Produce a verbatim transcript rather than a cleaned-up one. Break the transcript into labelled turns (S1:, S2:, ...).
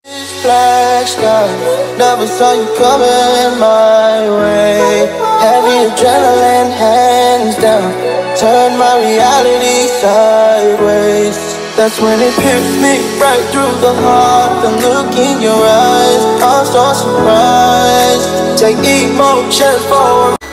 S1: Black sky, never saw you coming my way. Heavy adrenaline, hands down, turn my reality sideways. That's when it hit me right through the heart. The look in your eyes, I'm so surprised. Take emotions for